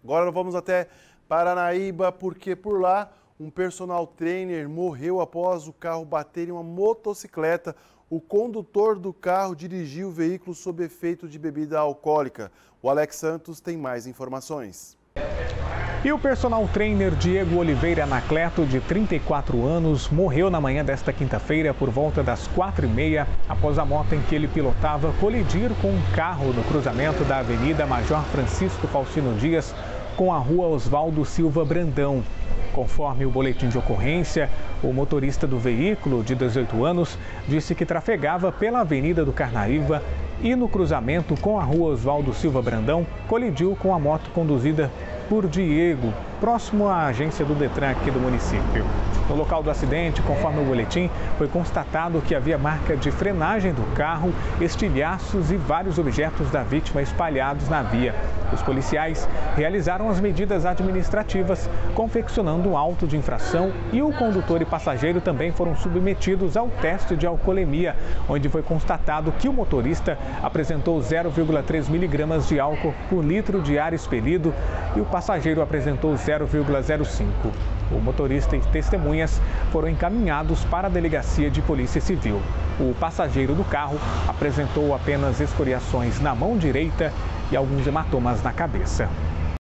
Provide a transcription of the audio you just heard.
Agora nós vamos até Paranaíba, porque por lá um personal trainer morreu após o carro bater em uma motocicleta. O condutor do carro dirigiu o veículo sob efeito de bebida alcoólica. O Alex Santos tem mais informações. E o personal trainer Diego Oliveira Anacleto, de 34 anos, morreu na manhã desta quinta-feira por volta das 4h30, após a moto em que ele pilotava colidir com um carro no cruzamento da Avenida Major Francisco Faustino Dias com a Rua Oswaldo Silva Brandão. Conforme o boletim de ocorrência, o motorista do veículo, de 18 anos, disse que trafegava pela Avenida do Carnaíba e no cruzamento com a Rua Oswaldo Silva Brandão, colidiu com a moto conduzida por Diego, próximo à agência do Detran aqui do município. No local do acidente, conforme o boletim, foi constatado que havia marca de frenagem do carro, estilhaços e vários objetos da vítima espalhados na via. Os policiais realizaram as medidas administrativas, confeccionando um auto de infração, e o condutor e passageiro também foram submetidos ao teste de alcoolemia, onde foi constatado que o motorista apresentou 0,3 miligramas de álcool por litro de ar expelido e o passageiro apresentou 0,05. O motorista e testemunhas foram encaminhados para a delegacia de polícia civil. O passageiro do carro apresentou apenas escoriações na mão direita e alguns hematomas na cabeça.